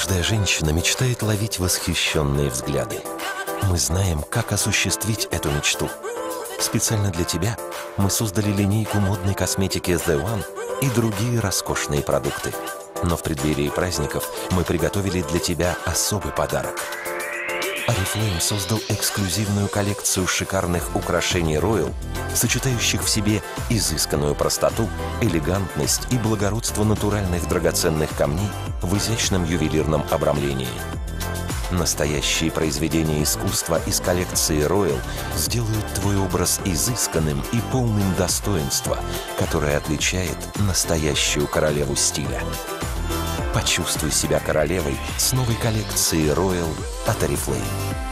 Каждая женщина мечтает ловить восхищенные взгляды. Мы знаем, как осуществить эту мечту. Специально для тебя мы создали линейку модной косметики The One и другие роскошные продукты. Но в преддверии праздников мы приготовили для тебя особый подарок. Oriflame создал эксклюзивную коллекцию шикарных украшений Royal, сочетающих в себе изысканную простоту, элегантность и благородство натуральных драгоценных камней в изящном ювелирном обрамлении. Настоящие произведения искусства из коллекции Royal сделают твой образ изысканным и полным достоинства, которое отличает настоящую королеву стиля. Почувствуй себя королевой с новой коллекцией Royal от Oriflame.